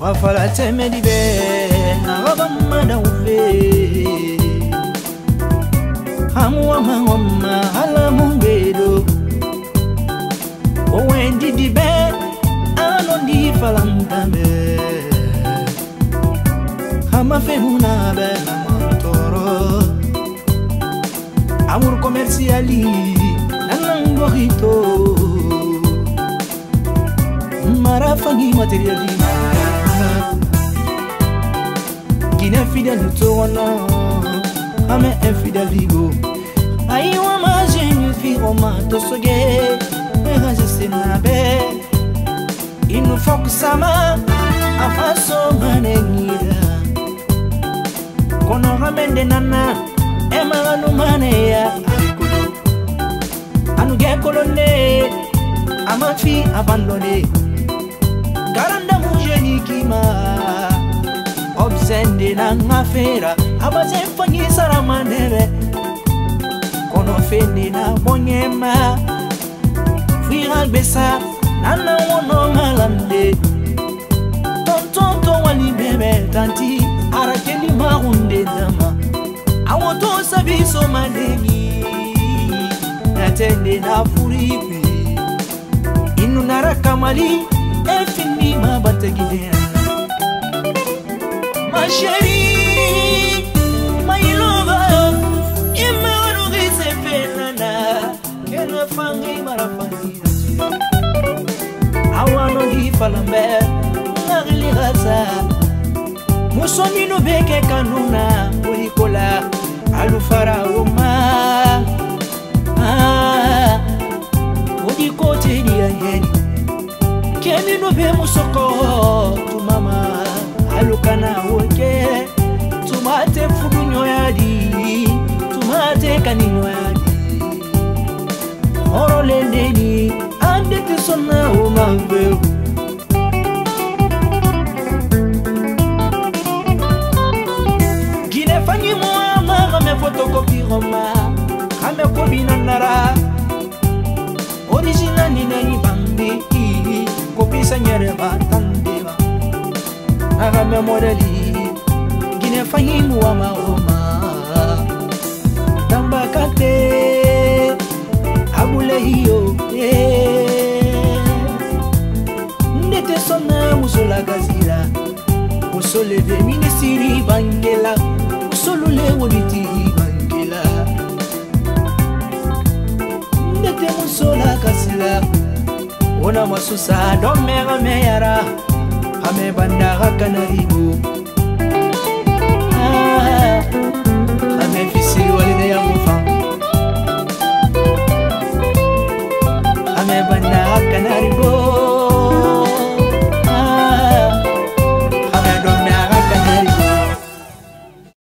wafala teme dibe araba mada ufe hamuwa mama hala mungedo owendi dibe ano di falamtame hama femuna bela mantoro amour commerciali nanangorito marafani materiali Guinée fidèle tourno ame infidèle go aiwa ma jeune fille roma to soge rajese na be il nous faut que ça ma afaso manengira kono ramende nana ema no maneya anu ge kolone ama fi abandonné garanda mujeni kima obsende na ngafera abaze fanyi saramanere kono fende na bonyema firal besa nana wono malande tonto wali bebe tanti arakeli marunde dama awoto sabiso madeni natende na furipi inu naraka mali efini ma batagidea ma chérie my lover imaro gise penana kena fangi marafani awano di falambe ngari raza musomi no beke kanuna olikola alufara oma odi kote di ayeni kemi no be musoko tu mama alukana woke tumate fugunyo yadi tumate kaninyo yadi oro lendeni ande te sonna o mambe Guinée fanyi moi ma me photocopie roma ame kobina nara original ni nani bambi kopisa nyere batandeba agame modeli Guinée fanyi moi ma oma tamba kate abule hiyo ndete sona musula gazira musole de minisiri bangela musolule woditi bangela ndete musola kasila ona masusa domera meyara ame bandara kanaribu